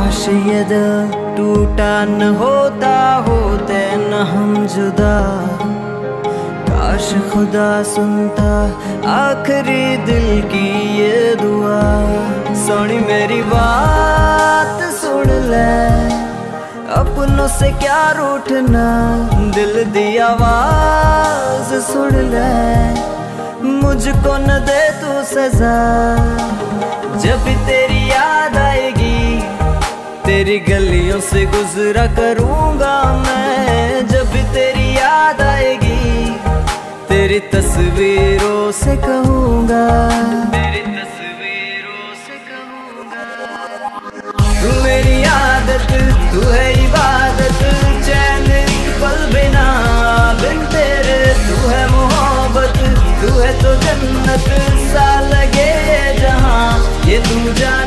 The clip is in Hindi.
काश ये दिल टूटा न होता, होते न हम जुदा। काश खुदा सुनता आखिरी दिल की ये दुआ। सोनी मेरी बात सुन ले, अपनों से क्या रूठना, दिल दी आवाज सुन ले। मुझको न दे तू सजा, जब भी तेरी याद आएगी तेरी गलियों से गुजरा करूंगा मैं। जब भी तेरी याद आएगी तेरी तस्वीरों से कहूंगा, तेरी तस्वीरों से कहूंगा। तू मेरी आदत, तू है इबादत, चैन पल बिना बिन तेरे। तू है मोहब्बत, तू है तो जन्नत सा लगे जहां ये तू जा।